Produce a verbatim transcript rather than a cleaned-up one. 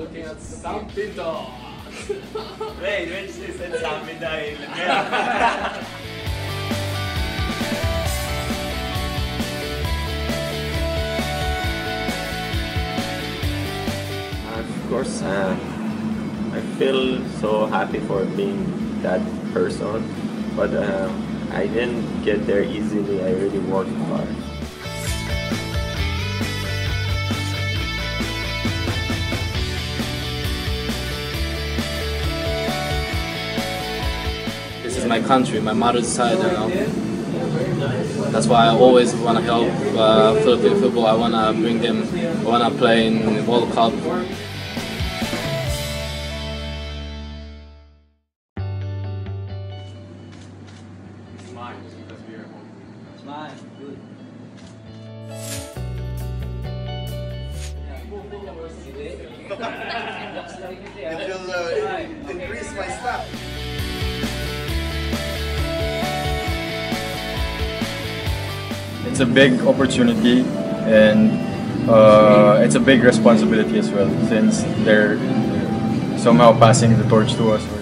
looking at something dog. Wait, when she said something dog. Of course, uh, I feel so happy for being that person, but uh, I didn't get there easily. I really worked hard. This is my country, my mother's side, you know. That's why I always want to help uh, Philippine football. I want to bring them, I want to play in the World Cup. Smile, because we are home. Smile, good. It will uh, increase my staff. It's a big opportunity and uh, it's a big responsibility as well, since they're somehow passing the torch to us.